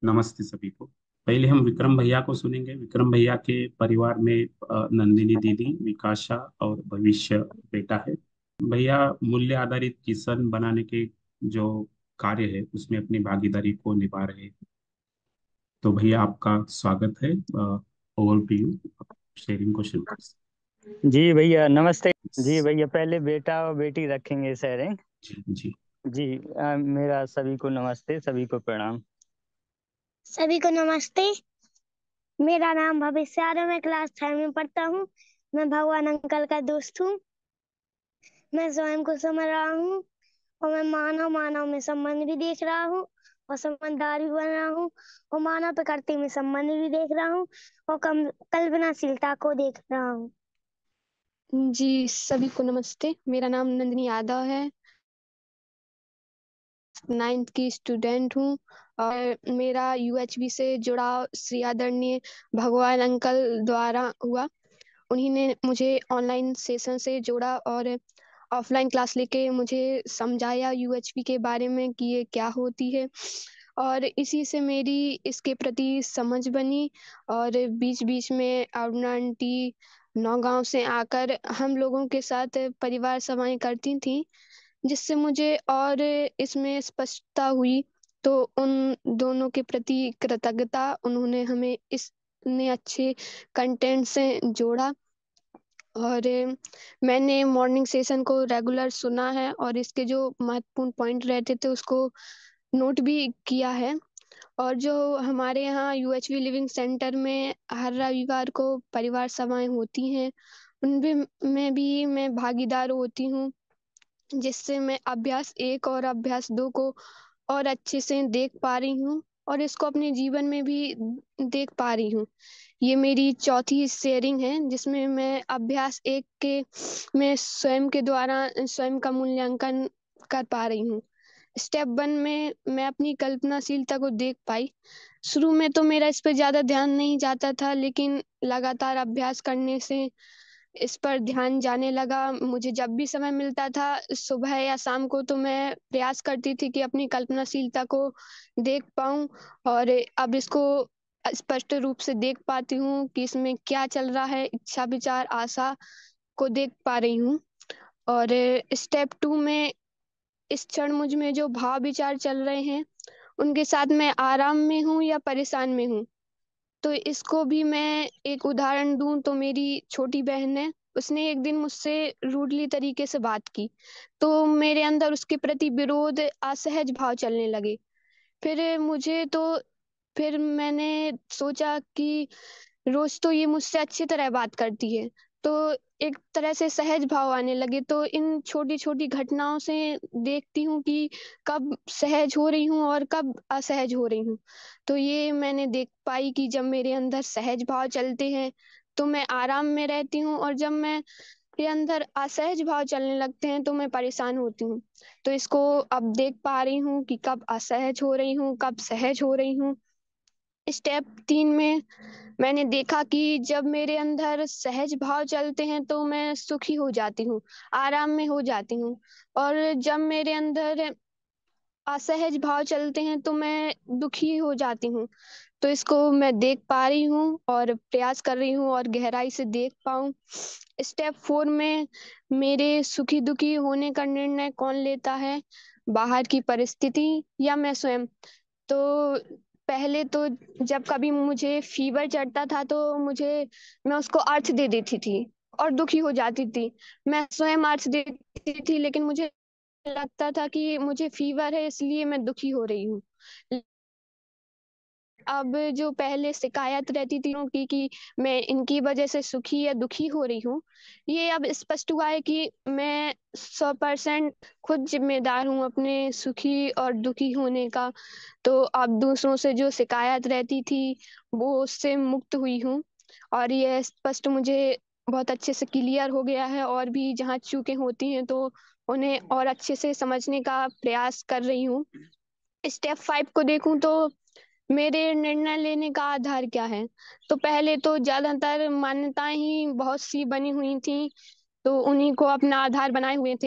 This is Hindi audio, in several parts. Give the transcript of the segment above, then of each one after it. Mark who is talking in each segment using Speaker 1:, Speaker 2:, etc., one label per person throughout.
Speaker 1: नमस्ते सभी को। पहले हम विक्रम भैया को सुनेंगे। विक्रम भैया के परिवार में नंदिनी दीदी, विकाशा और भविष्य बेटा है। भैया मूल्य आधारित किसान बनाने के जो कार्य है उसमें अपनी भागीदारी को निभा रहे हैं। तो भैया आपका स्वागत है। ओवर टू यू, आप शेयरिंग को शुरू कर सकते
Speaker 2: जी भैया नमस्ते। जी
Speaker 1: हैं।
Speaker 2: भैया पहले बेटा और बेटी रखेंगे शेयरिंग।
Speaker 1: जी जी।
Speaker 2: जी मेरा सभी को नमस्ते, सभी को प्रणाम।
Speaker 3: सभी को नमस्ते। मेरा नाम भविष्य है, मैं क्लास 5 में पढ़ता हूँ। मैं भगवान अंकल का दोस्त हूँ। मैं स्वयं को समझ रहा हूँ और मैं मानव मानव में संबंध भी देख रहा हूँ और समझदार भी बन रहा हूँ और मानव प्रकृति में संबंध भी देख रहा हूँ और कल्पनाशीलता को देख रहा हूँ।
Speaker 4: जी सभी को नमस्ते। मेरा नाम नंदिनी यादव है, 9th की स्टूडेंट हूँ और मेरा यूएचबी से जुड़ाव श्री आदरणीय भगवान अंकल द्वारा हुआ। उन्हीं ने मुझे ऑनलाइन सेशन से जोड़ा और ऑफलाइन क्लास लेके मुझे समझाया यूएचबी के बारे में कि ये क्या होती है, और इसी से मेरी इसके प्रति समझ बनी। और बीच बीच में अरुणा आंटी नौगांव से आकर हम लोगों के साथ परिवार सभाएं करती थी, जिससे मुझे और इसमें स्पष्टता हुई। तो उन दोनों के प्रति कृतज्ञता, उन्होंने हमें इसने अच्छे कंटेंट से जोड़ा। और मैंने मॉर्निंग सेशन को रेगुलर सुना है और इसके जो महत्वपूर्ण पॉइंट रहते थे उसको नोट भी किया है। और जो हमारे यहाँ यूएचवी लिविंग सेंटर में हर रविवार को परिवार सभाएं होती हैं, उनमें में भी मैं भागीदार होती हूँ, जिससे मैं अभ्यास 1 और अभ्यास 2 को और अच्छे से देख पा रही हूँ और इसको अपने जीवन में भी देख पा रही हूँ। ये मेरी चौथी शेयरिंग है, जिसमें मैं अभ्यास 1 के में स्वयं के द्वारा स्वयं का मूल्यांकन कर पा रही हूँ। स्टेप 1 में मैं अपनी कल्पनाशीलता को देख पाई। शुरू में तो मेरा इस पर ज़्यादा ध्यान नहीं जाता था, लेकिन लगातार अभ्यास करने से इस पर ध्यान जाने लगा। मुझे जब भी समय मिलता था, सुबह या शाम को, तो मैं प्रयास करती थी कि अपनी कल्पनाशीलता को देख पाऊँ। और अब इसको स्पष्ट रूप से देख पाती हूँ कि इसमें क्या चल रहा है, इच्छा, विचार, आशा को देख पा रही हूँ। और स्टेप 2 में इस क्षण मुझ में जो भाव विचार चल रहे हैं, उनके साथ मैं आराम में हूँ या परेशान में हूँ। तो इसको भी मैं एक उदाहरण दूं तो मेरी छोटी बहन है, उसने एक दिन मुझसे रूडली तरीके से बात की, तो मेरे अंदर उसके प्रति विरोध, असहज भाव चलने लगे। फिर मैंने सोचा कि रोज तो ये मुझसे अच्छी तरह बात करती है, तो एक तरह से सहज भाव आने लगे। तो इन छोटी छोटी घटनाओं से देखती हूँ कि कब सहज हो रही हूँ और कब असहज हो रही हूँ। तो ये मैंने देख पाई कि जब मेरे अंदर सहज भाव चलते हैं तो मैं आराम में रहती हूँ, और जब मैं मेरे अंदर असहज भाव चलने लगते हैं तो मैं परेशान होती हूँ। तो इसको अब देख पा रही हूँ कि कब असहज हो रही हूँ, कब सहज हो रही हूँ। स्टेप 3 में मैंने देखा कि जब मेरे अंदर सहज भाव चलते हैं तो मैं सुखी हो जाती हूँ, आराम में हो जाती हूँ। और जब मेरे अंदर असहज भाव चलते हैं तो मैं दुखी हो जाती हूँ। तो इसको मैं देख पा रही हूँ और प्रयास कर रही हूँ और गहराई से देख पाऊँ। स्टेप 4 में मेरे सुखी दुखी होने का निर्णय कौन लेता है, बाहर की परिस्थिति या मैं स्वयं? तो पहले तो जब कभी मुझे फीवर चढ़ता था तो मैं उसको अर्थ दे देती थी और दुखी हो जाती थी। मैं स्वयं अर्थ देती थी, लेकिन मुझे लगता था कि मुझे फीवर है इसलिए मैं दुखी हो रही हूँ। अब जो पहले शिकायत रहती थी उनकी कि मैं इनकी वजह से सुखी या दुखी हो रही हूँ, ये अब स्पष्ट हुआ है कि मैं 100% खुद जिम्मेदार हूँ अपने सुखी और दुखी होने का। तो अब दूसरों से जो शिकायत रहती थी वो उससे मुक्त हुई हूँ, और ये स्पष्ट मुझे बहुत अच्छे से क्लियर हो गया है। और भी जहाँ चूकें होती हैं तो उन्हें और अच्छे से समझने का प्रयास कर रही हूँ। स्टेप 5 को देखूं तो मेरे निर्णय लेने का आधार क्या है? तो पहले तो ज्यादातर मान्यताएं ही बहुत सी बनी हुई थी, तो उन्हीं को अपना आधार बनाए हुए थे।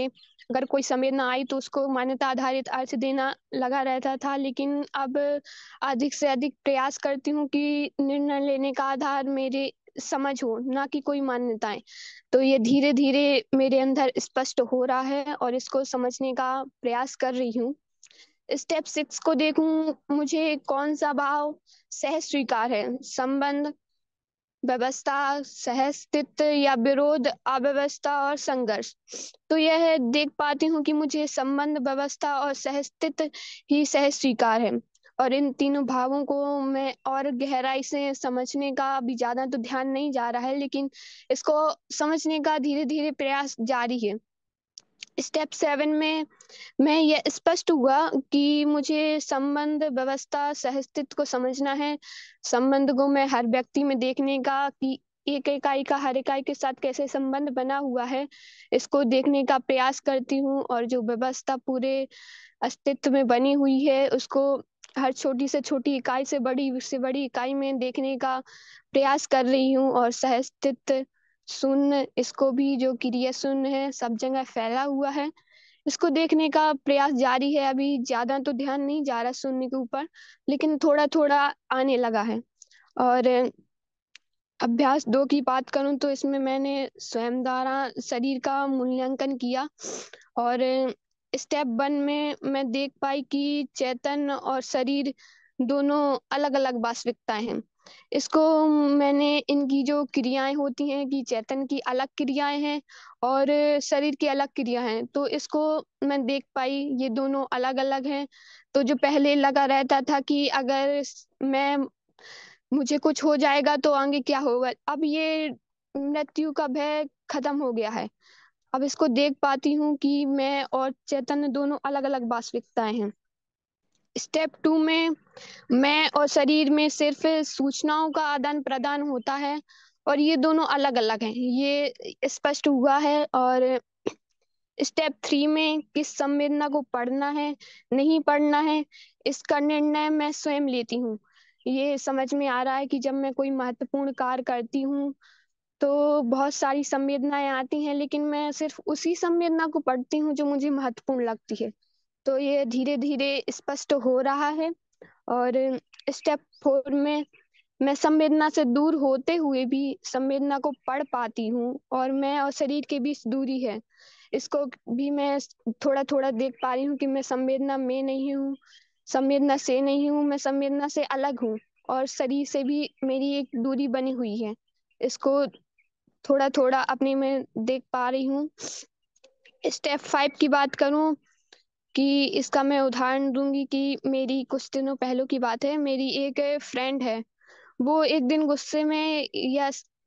Speaker 4: अगर कोई संवेदना आई तो उसको मान्यता आधारित अर्थ देना लगा रहता था, लेकिन अब अधिक से अधिक प्रयास करती हूँ कि निर्णय लेने का आधार मेरे समझ हो, ना कि कोई मान्यताएं। तो ये धीरे धीरे मेरे अंदर स्पष्ट हो रहा है और इसको समझने का प्रयास कर रही हूँ। स्टेप 6 को देखूं, मुझे कौन सा भाव सहज स्वीकार है, संबंध, व्यवस्था, सहस्तित्व या विरोध, अव्यवस्था और संघर्ष। तो यह देख पाती हूँ कि मुझे संबंध, व्यवस्था और सहस्तित्व ही सहज स्वीकार है। और इन तीनों भावों को मैं और गहराई से समझने का अभी ज्यादा तो ध्यान नहीं जा रहा है, लेकिन इसको समझने का धीरे धीरे प्रयास जारी है। स्टेप 7 में मैं यह स्पष्ट हुआ कि मुझे संबंध, व्यवस्था, सहस्तित्व को समझना है। संबंध को मैं हर व्यक्ति में देखने का कि एक इकाई का हर इकाई के साथ कैसे संबंध बना हुआ है, इसको देखने का प्रयास करती हूँ। और जो व्यवस्था पूरे अस्तित्व में बनी हुई है, उसको हर छोटी से छोटी इकाई से बड़ी इकाई में देखने का प्रयास कर रही हूँ। और सहस्तित्व, शून्य, इसको भी जो क्रिया शून्य है, सब जगह फैला हुआ है, इसको देखने का प्रयास जारी है। अभी ज्यादा तो ध्यान नहीं जा रहा सुनने के ऊपर, लेकिन थोड़ा थोड़ा आने लगा है। और अभ्यास 2 की बात करूं तो इसमें मैंने स्वयं द्वारा शरीर का मूल्यांकन किया। और स्टेप 1 में मैं देख पाई कि चेतन और शरीर दोनों अलग अलग वास्तविकताएं हैं। इसको मैंने इनकी जो क्रियाएं होती हैं कि चेतन की अलग क्रियाएं हैं और शरीर की अलग क्रिया हैं, तो इसको मैं देख पाई ये दोनों अलग अलग हैं। तो जो पहले लगा रहता था कि अगर मैं मुझे कुछ हो जाएगा तो आगे क्या होगा, अब ये मृत्यु का भय खत्म हो गया है। अब इसको देख पाती हूँ कि मैं और चैतन्य दोनों अलग अलग वास्तविकताएं हैं। स्टेप 2 में मैं और शरीर में सिर्फ सूचनाओं का आदान प्रदान होता है और ये दोनों अलग अलग हैं, ये स्पष्ट हुआ है। और स्टेप 3 में किस संवेदना को पढ़ना है, नहीं पढ़ना है, इसका निर्णय मैं स्वयं लेती हूँ। ये समझ में आ रहा है कि जब मैं कोई महत्वपूर्ण कार्य करती हूँ तो बहुत सारी संवेदनाएं आती हैं, लेकिन मैं सिर्फ उसी संवेदना को पढ़ती हूँ जो मुझे महत्वपूर्ण लगती है। तो ये धीरे धीरे स्पष्ट हो रहा है। और स्टेप 4 में मैं संवेदना से दूर होते हुए भी संवेदना को पढ़ पाती हूँ और मैं और शरीर के बीच दूरी है, इसको भी मैं थोड़ा थोड़ा देख पा रही हूँ कि मैं संवेदना में नहीं हूँ, संवेदना से नहीं हूँ, मैं संवेदना से अलग हूँ और शरीर से भी मेरी एक दूरी बनी हुई है। इसको थोड़ा थोड़ा अपने में देख पा रही हूँ। स्टेप 5 की बात करूँ कि इसका मैं उदाहरण दूंगी कि मेरी कुछ दिनों पहले की बात है। मेरी एक फ्रेंड है, वो एक दिन गुस्से में या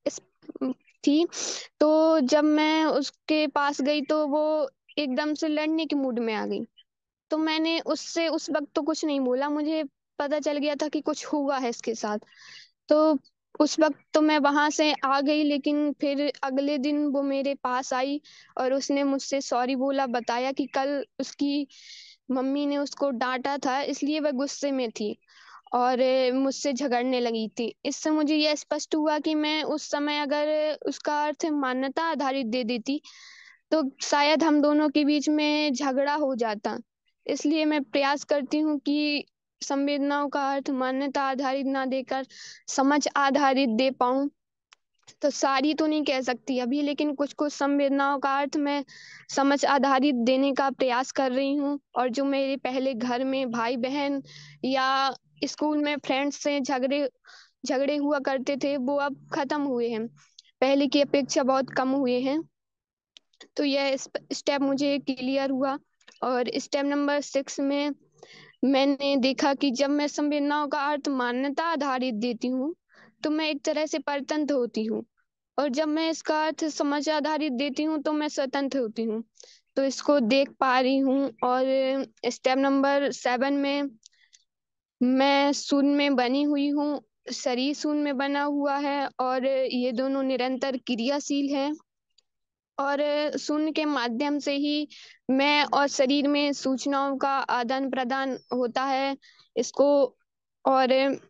Speaker 4: थी, तो जब मैं उसके पास गई तो वो एकदम से लड़ने के मूड में आ गई। तो मैंने उससे उस वक्त तो कुछ नहीं बोला, मुझे पता चल गया था कि कुछ हुआ है इसके साथ। तो उस वक्त तो मैं वहां से आ गई, लेकिन फिर अगले दिन वो मेरे पास आई और उसने मुझसे सॉरी बोला, बताया कि कल उसकी मम्मी ने उसको डांटा था इसलिए वह गुस्से में थी और मुझसे झगड़ने लगी थी। इससे मुझे यह स्पष्ट हुआ कि मैं उस समय अगर उसका अर्थ मान्यता आधारित दे देती तो शायद हम दोनों के बीच में झगड़ा हो जाता। इसलिए मैं प्रयास करती हूँ कि संवेदनाओं का अर्थ मान्यता आधारित ना देकर समझ आधारित दे पाऊं। तो सारी तो नहीं कह सकती अभी, लेकिन कुछ कुछ संवेदनाओं का अर्थ मैं समझ आधारित देने का प्रयास कर रही हूँ। और जो मेरे पहले घर में भाई बहन या स्कूल में फ्रेंड्स से झगड़े झगड़े हुआ करते थे, वो अब खत्म हुए हैं, पहले की अपेक्षा बहुत कम हुए हैं। तो यह स्टेप मुझे क्लियर हुआ। और स्टेप नंबर 6 में मैंने देखा कि जब मैं संवेदनाओं का अर्थ मान्यता आधारित देती हूँ तो मैं एक तरह से परतंत्र होती हूँ, और जब मैं इसका अर्थ समझ आधारित देती हूँ तो मैं स्वतंत्र होती हूँ। तो इसको देख पा रही हूँ। और स्टेप नंबर 7 में मैं शून्य में बनी हुई हूँ, शरीर शून्य में बना हुआ है और ये दोनों निरंतर क्रियाशील है। और शून्य के माध्यम से ही मैं और शरीर में सूचनाओं का आदान प्रदान होता है। इसको और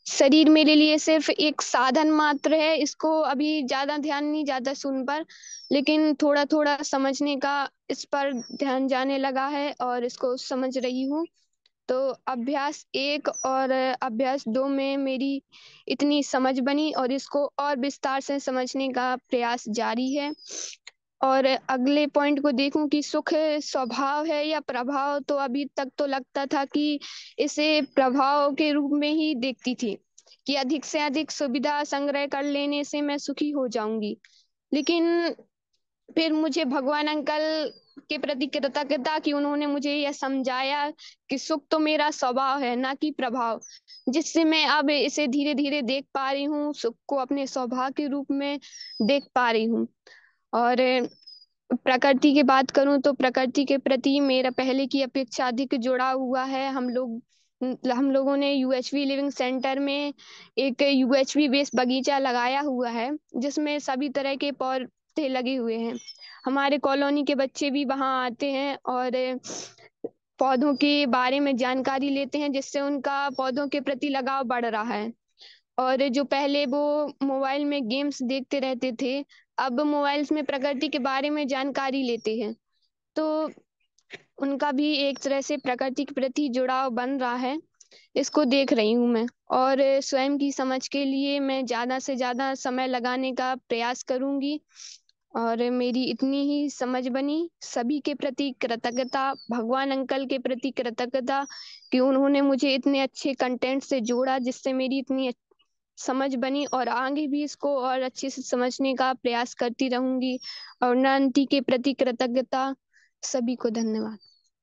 Speaker 4: शरीर मेरे लिए सिर्फ एक साधन मात्र है। इसको अभी ज्यादा ध्यान नहीं जाता सुन पर, लेकिन थोड़ा थोड़ा समझने का इस पर ध्यान जाने लगा है और इसको समझ रही हूँ। तो अभ्यास 1 और अभ्यास 2 में मेरी इतनी समझ बनी और इसको और विस्तार से समझने का प्रयास जारी है। और अगले पॉइंट को देखूं कि सुख स्वभाव है या प्रभाव, तो अभी तक तो लगता था कि इसे प्रभाव के रूप में ही देखती थी कि अधिक से अधिक सुविधा संग्रह कर लेने से मैं सुखी हो जाऊंगी। लेकिन फिर मुझे भगवान अंकल के प्रति कृतज्ञता कि उन्होंने मुझे यह समझाया कि सुख तो मेरा स्वभाव है, ना कि प्रभाव, जिससे मैं अब इसे धीरे धीरे देख पा रही हूँ, सुख को अपने स्वभाव के रूप में देख पा रही हूँ। और प्रकृति की बात करूं तो प्रकृति के प्रति मेरा पहले की अपेक्षा अधिक जुड़ा हुआ है। हम लोगों ने यूएचवी लिविंग सेंटर में एक यूएचवी बेस बगीचा लगाया हुआ है, जिसमें सभी तरह के पौधे लगे हुए हैं। हमारे कॉलोनी के बच्चे भी वहां आते हैं और पौधों के बारे में जानकारी लेते हैं, जिससे उनका पौधों के प्रति लगाव बढ़ रहा है। और जो पहले वो मोबाइल में गेम्स देखते रहते थे, अब मोबाइल्स में प्रकृति के बारे में जानकारी लेते हैं। तो उनका भी एक तरह से प्रकृति के प्रति जुड़ाव बन रहा है। इसको देख रही हूँ मैं, और स्वयं की समझ के लिए मैं ज्यादा से ज्यादा समय लगाने का प्रयास करूंगी। और मेरी इतनी ही समझ बनी। सभी के प्रति कृतज्ञता, भगवान अंकल के प्रति कृतज्ञता कि उन्होंने मुझे इतने अच्छे कंटेंट से जोड़ा, जिससे मेरी इतनी समझ बनी, और आगे भी इसको और अच्छे से समझने का प्रयास करती रहूंगी। और आंटी के प्रति कृतज्ञता। सभी को धन्यवाद।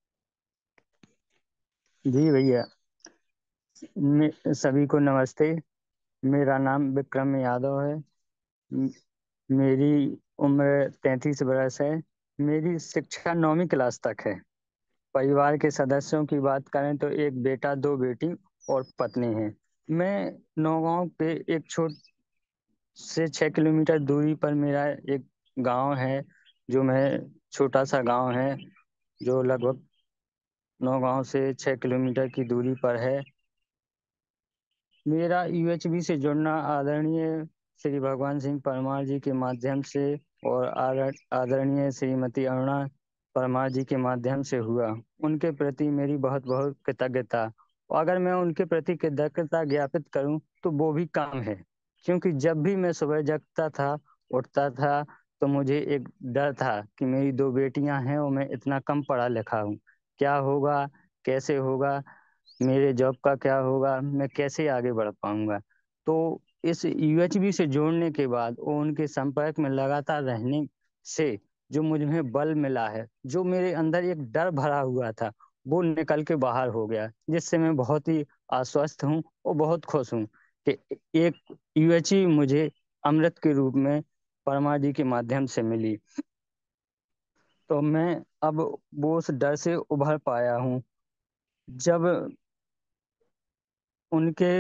Speaker 2: जी भैया, सभी को नमस्ते। मेरा नाम विक्रम यादव है। म- मेरी उम्र 33 वर्ष है। मेरी शिक्षा 9वीं क्लास तक है। परिवार के सदस्यों की बात करें तो एक बेटा, 2 बेटी और पत्नी है। मैं नौगांव के एक छोट से 6 किलोमीटर दूरी पर मेरा एक गांव है, जो मैं छोटा सा गांव है, जो लगभग नौगांव से 6 किलोमीटर की दूरी पर है। मेरा यूएचबी से जुड़ना आदरणीय श्री भगवान सिंह परमार जी के माध्यम से और आदरणीय श्रीमती अरुणा परमार जी के माध्यम से हुआ। उनके प्रति मेरी बहुत बहुत कृतज्ञता। अगर मैं उनके प्रति कृतज्ञता ज्ञापित करूं तो वो भी कम है, क्योंकि जब भी मैं सुबह जगता था, उठता था, तो मुझे एक डर था कि मेरी 2 बेटियां हैं और मैं इतना कम पढ़ा लिखा हूँ। क्या होगा, कैसे होगा, मेरे जॉब का क्या होगा, मैं कैसे आगे बढ़ पाऊंगा। तो इस यूएचबी से जोड़ने के बाद और उनके संपर्क में लगातार रहने से जो मुझे बल मिला है, जो मेरे अंदर एक डर भरा हुआ था, वो निकल के बाहर हो गया, जिससे मैं बहुत ही आश्वस्त हूँ और बहुत खुश हूँ कि एक यूएचबी मुझे अमृत के रूप में परमा जी के माध्यम से मिली। तो मैं अब वो उस डर से उभर पाया हूँ। जब उनके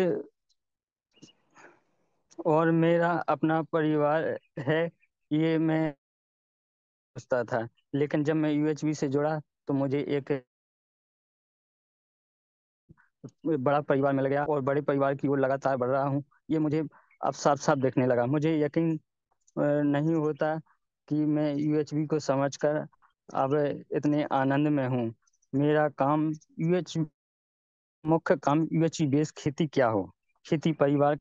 Speaker 2: और मेरा अपना परिवार है, ये मैं सोचता था, लेकिन जब मैं यूएचबी से जुड़ा तो मुझे एक बड़ा परिवार मिल गया और बड़े परिवार की ओर लगातार बढ़ रहा हूँ। ये मुझे अब साफ साफ देखने लगा। मुझे यकीन नहीं होता कि मैं यूएचबी को समझकर अब इतने आनंद में हूँ। मेरा काम यूएच मुख्य काम यूएचबी बेस खेती क्या हो, खेती परिवार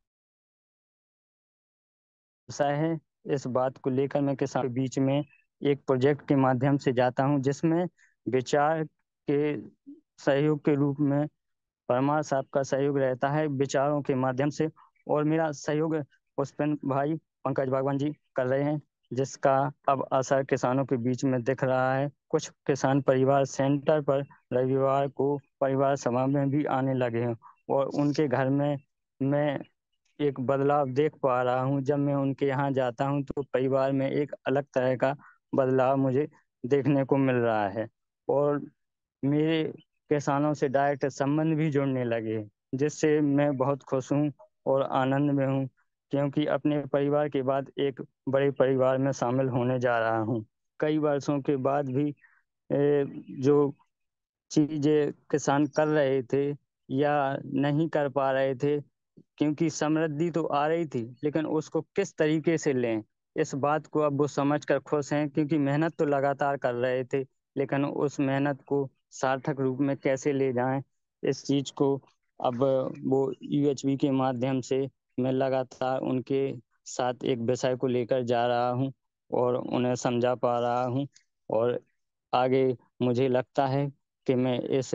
Speaker 2: व्यवसाय है। इस बात को लेकर मैं किसान के बीच में एक प्रोजेक्ट के माध्यम से जाता हूं, जिसमें विचार के सहयोग के रूप में परमार साहब का सहयोग रहता है विचारों के माध्यम से, और मेरा सहयोग पुष्पेंद्र भाई, पंकज भगवान जी कर रहे हैं, जिसका अब असर किसानों के बीच में दिख रहा है। कुछ किसान परिवार सेंटर पर रविवार को परिवार सभा में भी आने लगे हैं, और उनके घर में मैं एक बदलाव देख पा रहा हूँ। जब मैं उनके यहाँ जाता हूँ तो परिवार में एक अलग तरह का बदलाव मुझे देखने को मिल रहा है, और मेरे किसानों से डायरेक्ट संबंध भी जुड़ने लगे, जिससे मैं बहुत खुश हूँ और आनंद में हूँ, क्योंकि अपने परिवार के बाद एक बड़े परिवार में शामिल होने जा रहा हूँ। कई वर्षों के बाद भी जो चीजें किसान कर रहे थे या नहीं कर पा रहे थे, क्योंकि समृद्धि तो आ रही थी, लेकिन उसको किस तरीके से लें, इस बात को अब वो समझ कर खुश हैं। क्योंकि मेहनत तो लगातार कर रहे थे, लेकिन उस मेहनत को सार्थक रूप में कैसे ले जाएं, इस चीज को अब वो यूएचबी के माध्यम से मैं लगातार उनके साथ एक विषय को लेकर जा रहा हूं और उन्हें समझा पा रहा हूं। और आगे मुझे लगता है कि मैं इस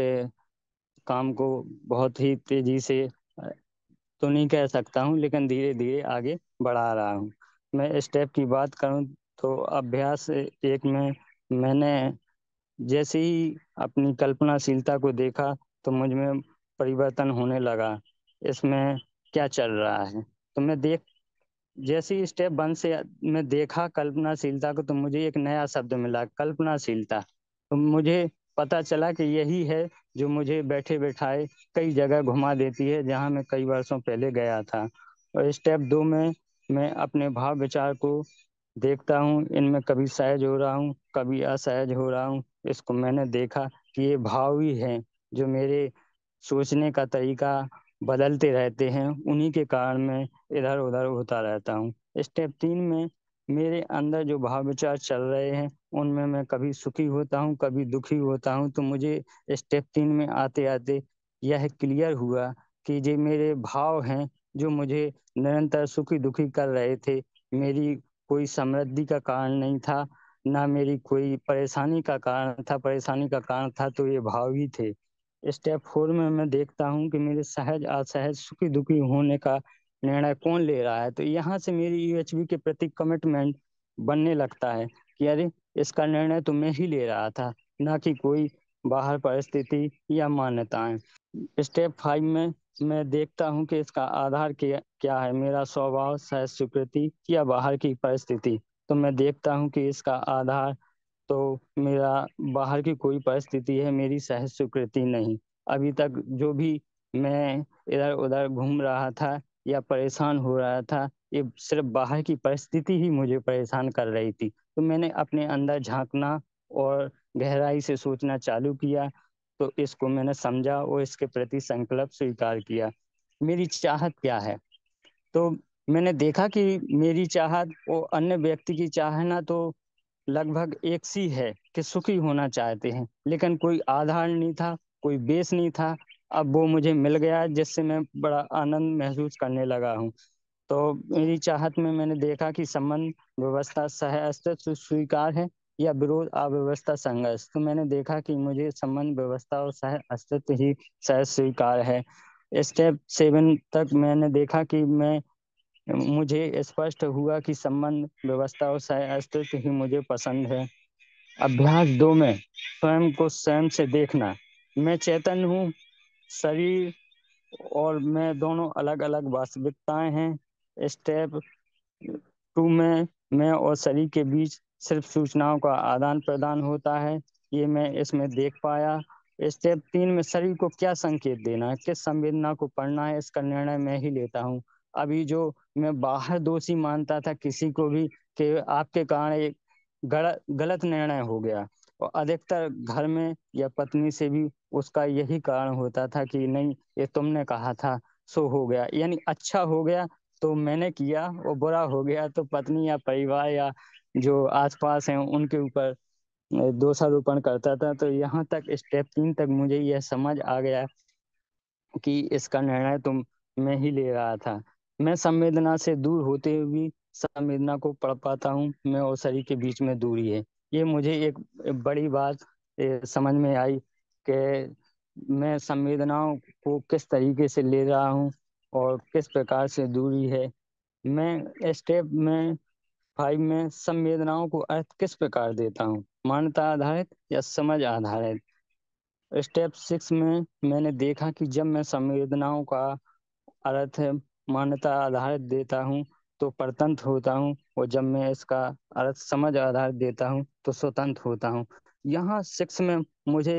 Speaker 2: काम को बहुत ही तेजी से तो नहीं कह सकता हूँ, लेकिन धीरे धीरे आगे बढ़ा रहा हूँ। मैं स्टेप की बात करूँ तो अभ्यास एक में मैंने जैसे ही अपनी कल्पनाशीलता को देखा तो मुझ में परिवर्तन होने लगा। इसमें क्या चल रहा है, तो मैं देख जैसे ही स्टेप वन से मैं देखा कल्पनाशीलता को, तो मुझे एक नया शब्द मिला, कल्पनाशीलता। तो मुझे पता चला कि यही है जो मुझे बैठे बैठाए कई जगह घुमा देती है, जहां मैं कई वर्षों पहले गया था। और स्टेप दो में मैं अपने भाव विचार को देखता हूँ, इनमें कभी सहज हो रहा हूँ, कभी असहज हो रहा हूँ। इसको मैंने देखा कि ये भाव ही हैं जो मेरे सोचने का तरीका बदलते रहते हैं, उन्हीं के कारण मैं इधर उधर होता रहता हूँ। स्टेप तीन में मेरे अंदर जो भाव विचार चल रहे हैं, उनमें मैं कभी सुखी होता हूँ, कभी दुखी होता हूँ। तो मुझे स्टेप तीन में आते आते यह क्लियर हुआ कि जो मेरे भाव हैं, जो मुझे निरंतर सुखी दुखी कर रहे थे, मेरी कोई समृद्धि का कारण नहीं था, ना मेरी कोई परेशानी का कारण था। परेशानी का कारण था तो ये भाव ही थे। स्टेप फोर में मैं देखता हूँ कि मेरे सहज असहज सुखी दुखी होने का निर्णय कौन ले रहा है। तो यहाँ से मेरी यूएचबी के प्रति कमिटमेंट बनने लगता है कि अरे, इसका निर्णय तो मैं ही ले रहा था, ना कि कोई बाहर परिस्थिति या मान्यताएं। स्टेप फाइव में मैं देखता हूँ कि इसका आधार क्या क्या है, मेरा स्वभाव, सहज स्वीकृति या बाहर की परिस्थिति। तो मैं देखता हूँ कि इसका आधार तो मेरा बाहर की कोई परिस्थिति है, मेरी सहज स्वीकृति नहीं। अभी तक जो भी मैं इधर उधर घूम रहा था या परेशान हो रहा था, ये सिर्फ बाहर की परिस्थिति ही मुझे परेशान कर रही थी। तो मैंने अपने अंदर झांकना और गहराई से सोचना चालू किया। तो इसको मैंने समझा और इसके प्रति संकल्प स्वीकार किया। मेरी चाहत क्या है, तो मैंने देखा कि मेरी चाहत और अन्य व्यक्ति की चाहना तो लगभग एक सी है कि सुखी होना चाहते हैं, लेकिन कोई आधार नहीं था, कोई बेस नहीं था। अब वो मुझे मिल गया, जिससे मैं बड़ा आनंद महसूस करने लगा हूँ। तो मेरी चाहत में मैंने देखा कि संबंध व्यवस्था सह अस्तित्व स्वीकार है या विरोध अव्यवस्था संघर्ष। तो मैंने देखा कि मुझे संबंध व्यवस्था और सह अस्तित्व ही सह स्वीकार है। स्टेप सेवन तक मैंने देखा कि मैं मुझे स्पष्ट हुआ कि संबंध व्यवस्था और सह अस्तित्व ही मुझे पसंद है। अभ्यास दो में स्वयं को स्वयं से देखना। मैं चैतन्य हूँ, शरीर और मैं दोनों अलग अलग वास्तविकताएं हैं। स्टेप टू में मैं और शरीर के बीच सिर्फ सूचनाओं का आदान प्रदान होता है, ये मैं इसमें देख पाया। स्टेप तीन में शरीर को क्या संकेत देना है, किस संवेदना को पढ़ना है, इसका निर्णय मैं ही लेता हूँ। अभी जो मैं बाहर दोषी मानता था किसी को भी कि आपके कारण एक गलत गलत निर्णय हो गया, और अधिकतर घर में या पत्नी से भी उसका यही कारण होता था कि नहीं, ये तुमने कहा था सो हो गया, यानी अच्छा हो गया तो मैंने किया, और बुरा हो गया तो पत्नी या परिवार या जो आसपास हैं उनके ऊपर दोषारोपण करता था। तो यहाँ तक स्टेप तीन तक मुझे यह समझ आ गया कि इसका निर्णय तो मैं ही ले रहा था। मैं संवेदना से दूर होते हुए भी संवेदना को पढ़ पाता हूँ, मैं और शरीर के बीच में दूरी है। ये मुझे एक बड़ी बात समझ में आई कि मैं संवेदनाओं को किस तरीके से ले रहा हूँ और किस प्रकार से दूरी है। मैं स्टेप में फाइव में संवेदनाओं को अर्थ किस प्रकार देता हूँ, मान्यता आधारित या समझ आधारित। स्टेप सिक्स में मैंने देखा कि जब मैं संवेदनाओं का अर्थ मान्यता आधारित देता हूँ तो परतंत्र होता हूँ, और जब मैं इसका अर्थ समझ आधारित देता हूँ तो स्वतंत्र होता हूँ। यहाँ सिक्स में मुझे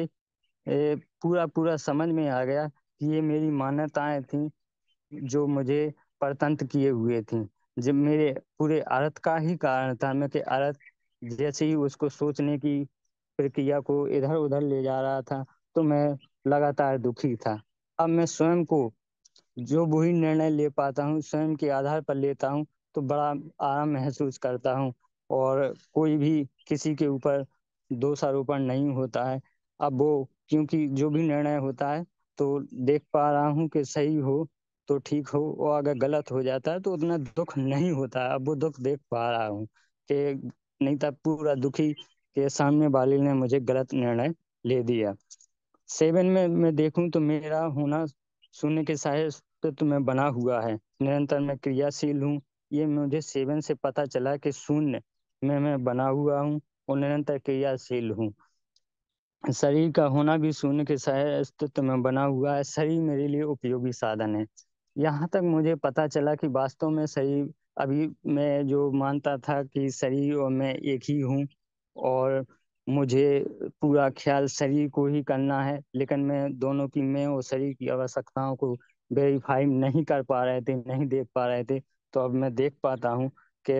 Speaker 2: पूरा पूरा समझ में आ गया कि ये मेरी मान्यताएं थी जो मुझे परतंत्र किए हुए थी। जब मेरे पूरे अर्थ का ही कारण था, मैं कि अर्थ जैसे ही उसको सोचने की प्रक्रिया को इधर उधर ले जा रहा था तो मैं लगातार दुखी था। अब मैं स्वयं को जो वही निर्णय ले पाता हूँ स्वयं के आधार पर लेता हूँ, तो बड़ा आराम महसूस करता हूँ और कोई भी किसी के ऊपर दोषारोपण नहीं होता है। अब वो क्योंकि जो भी निर्णय होता है तो देख पा रहा हूँ कि सही हो तो ठीक हो, और अगर गलत हो जाता है तो उतना दुख नहीं होता है। अब वो दुख देख पा रहा हूँ कि नहीं था पूरा दुखी के सामने वाले ने मुझे गलत निर्णय ले दिया। सेवन में मैं देखूं तो मेरा होना शून्य के साहित्य में बना हुआ है, निरंतर मैं क्रियाशील हूँ। ये मुझे सेवन से पता चला कि शून्य में मैं बना हुआ हूँ और निरंतर क्रियाशील हूँ। शरीर का होना भी शून्य के अस्तित्व में बना हुआ है। शरीर मेरे लिए उपयोगी साधन है। यहाँ तक मुझे पता चला कि वास्तव में शरीर, अभी मैं जो मानता था कि शरीर और मैं एक ही हूँ और मुझे पूरा ख्याल शरीर को ही करना है, लेकिन मैं दोनों की, मैं और शरीर की आवश्यकताओं को वेरीफाई नहीं कर पा रहे थे, नहीं देख पा रहे थे। तो अब मैं देख पाता हूँ कि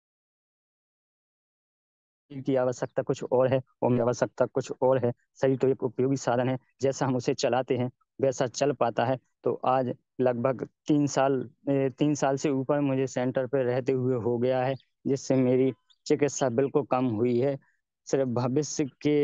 Speaker 2: शरीर की आवश्यकता कुछ और है और मेरी आवश्यकता कुछ और है। शरीर तो एक उपयोगी साधन है, जैसा हम उसे चलाते हैं वैसा चल पाता है। तो आज लगभग 3 साल, 3 साल से ऊपर मुझे सेंटर पर रहते हुए हो गया है, जिससे मेरी चिकित्सा बिल्कुल कम हुई है। सिर्फ भविष्य के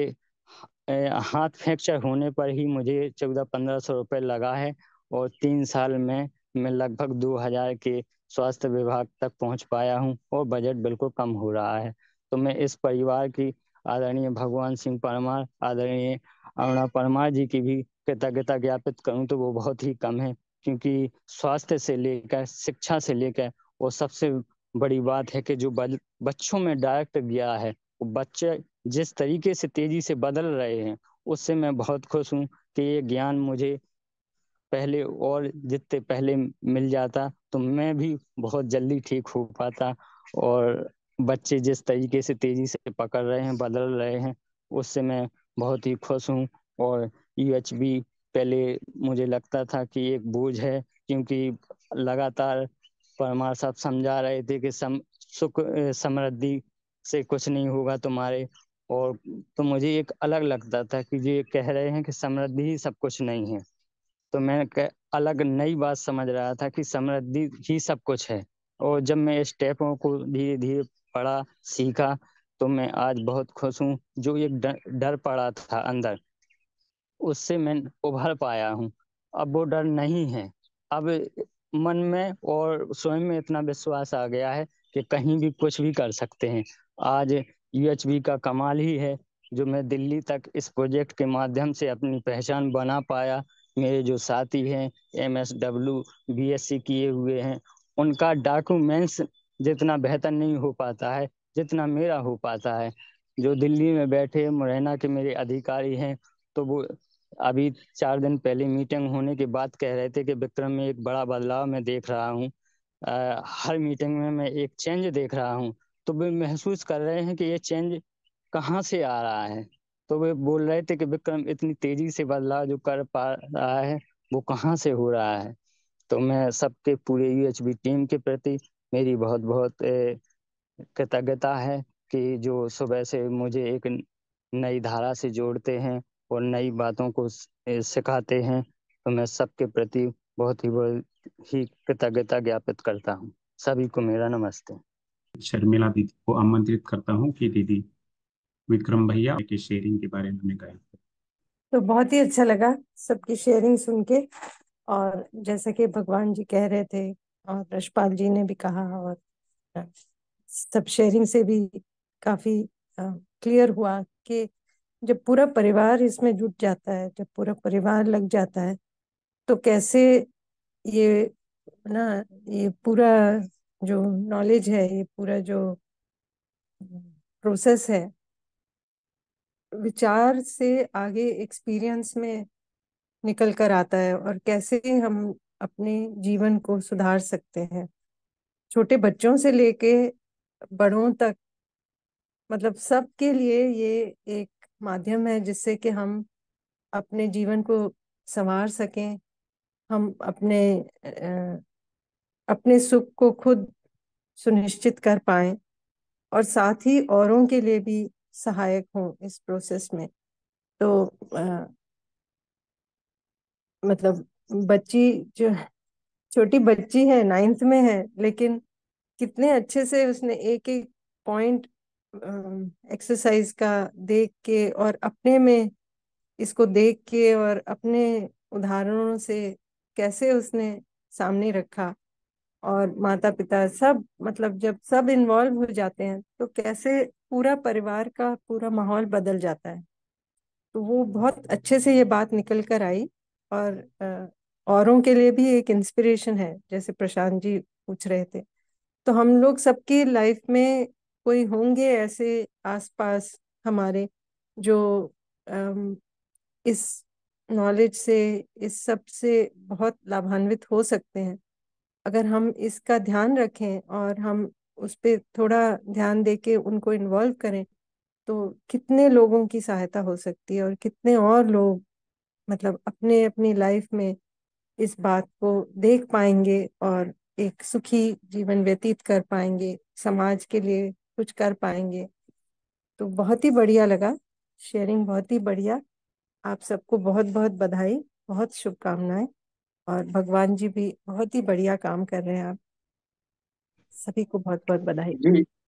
Speaker 2: हाथ फ्रैक्चर होने पर ही मुझे 1400-1500 रुपये लगा है, और 3 साल में मैं लगभग 2000 के स्वास्थ्य विभाग तक पहुंच पाया हूं और बजट बिल्कुल कम हो रहा है। तो मैं इस परिवार की, आदरणीय भगवान सिंह परमार, आदरणीय अरुणा परमार जी की भी कृतज्ञता ज्ञापित करूं तो वो बहुत ही कम है, क्योंकि स्वास्थ्य से लेकर शिक्षा से लेकर, और सबसे बड़ी बात है कि जो बच्चों में डायरेक्ट गया है, वो बच्चे जिस तरीके से तेजी से बदल रहे हैं, उससे मैं बहुत खुश हूँ कि ये ज्ञान मुझे पहले, और जितने पहले मिल जाता तो मैं भी बहुत जल्दी ठीक हो पाता। और बच्चे जिस तरीके से तेजी से पकड़ रहे हैं, बदल रहे हैं, उससे मैं बहुत ही खुश हूँ। और यूएचबी पहले मुझे लगता था कि एक बोझ है, क्योंकि लगातार परमार साहब समझा रहे थे कि सुख समृद्धि से कुछ नहीं होगा तुम्हारे। और तो मुझे एक अलग लगता था कि ये कह रहे हैं कि समृद्धि ही सब कुछ नहीं है। तो मैं अलग नई बात समझ रहा था कि समृद्धि ही सब कुछ है। और जब मैं स्टेपों को धीरे धीरे पढ़ा, सीखा, तो मैं आज बहुत खुश हूँ। जो एक डर पड़ा था अंदर, उससे मैं उभर पाया हूँ। अब वो डर नहीं है। अब मन में और स्वयं में इतना विश्वास आ गया है कि कहीं भी कुछ भी कर सकते हैं। आज यूएचबी का कमाल ही है, जो मैं दिल्ली तक इस प्रोजेक्ट के माध्यम से अपनी पहचान बना पाया। मेरे जो साथी हैं, एमएसडब्ल्यू बीएससी किए हुए हैं, उनका डॉक्यूमेंट्स जितना बेहतर नहीं हो पाता है जितना मेरा हो पाता है। जो दिल्ली में बैठे मुरैना के मेरे अधिकारी हैं, तो वो अभी 4 दिन पहले मीटिंग होने के बाद कह रहे थे कि विक्रम में एक बड़ा बदलाव मैं देख रहा हूँ। हर मीटिंग में मैं एक चेंज देख रहा हूँ। तो वे महसूस कर रहे हैं कि ये चेंज कहाँ से आ रहा है। तो वे बोल रहे थे कि विक्रम इतनी तेजी से बदलाव जो कर पा रहा है, वो कहाँ से हो रहा है। तो मैं सबके पूरे यूएचबी टीम के प्रति मेरी बहुत बहुत कृतज्ञता है कि जो सुबह से मुझे एक नई धारा से जोड़ते हैं और नई बातों को सिखाते हैं। तो मैं सबके प्रति बहुत ही कृतज्ञता ज्ञापित करता हूँ। सभी को मेरा नमस्ते।
Speaker 1: शर्मिला दीदी को आमंत्रित करता हूँ कि दीदी विक्रम भैया के शेयरिंग के बारे में हमें गाएं।
Speaker 5: तो बहुत ही अच्छा लगा सबकी शेयरिंग सुन के। और जैसा कि भगवान जी कह रहे थे और रशपाल जी ने भी कहा, और सब शेयरिंग से भी काफी क्लियर हुआ कि जब पूरा परिवार इसमें जुट जाता है, जब पूरा परिवार लग जाता है, तो कैसे ये ना, ये पूरा जो नॉलेज है, ये पूरा जो प्रोसेस है, विचार से आगे एक्सपीरियंस में निकल कर आता है, और कैसे हम अपने जीवन को सुधार सकते हैं, छोटे बच्चों से लेके बड़ों तक। मतलब सबके लिए ये एक माध्यम है जिससे कि हम अपने जीवन को संवार सकें, हम अपने सुख को खुद सुनिश्चित कर पाएं, और साथ ही औरों के लिए भी सहायक हों इस प्रोसेस में। तो मतलब बच्ची जो छोटी बच्ची है, 9th में है, लेकिन कितने अच्छे से उसने एक एक पॉइंट एक्सरसाइज का देख के और अपने में इसको देख के और अपने उदाहरणों से कैसे उसने सामने रखा। और माता पिता सब, मतलब जब सब इन्वॉल्व हो जाते हैं तो कैसे पूरा परिवार का पूरा माहौल बदल जाता है। तो वो बहुत अच्छे से ये बात निकल कर आई। और औरों के लिए भी एक इंस्पिरेशन है, जैसे प्रशांत जी पूछ रहे थे। तो हम लोग सबकी लाइफ में कोई होंगे ऐसे आसपास हमारे, जो अम, इस नॉलेज से, इस सब से बहुत लाभान्वित हो सकते हैं। अगर हम इसका ध्यान रखें और हम उस पे थोड़ा ध्यान देके उनको इन्वॉल्व करें, तो कितने लोगों की सहायता हो सकती है और कितने और लोग मतलब अपने अपनी लाइफ में इस बात को देख पाएंगे और एक सुखी जीवन व्यतीत कर पाएंगे, समाज के लिए कुछ कर पाएंगे। तो बहुत ही बढ़िया लगा, शेयरिंग बहुत ही बढ़िया। आप सबको बहुत बहुत बधाई, बहुत शुभकामनाएं। और भगवान जी भी बहुत ही बढ़िया काम कर रहे हैं। आप सभी को बहुत बहुत बधाई।
Speaker 1: जी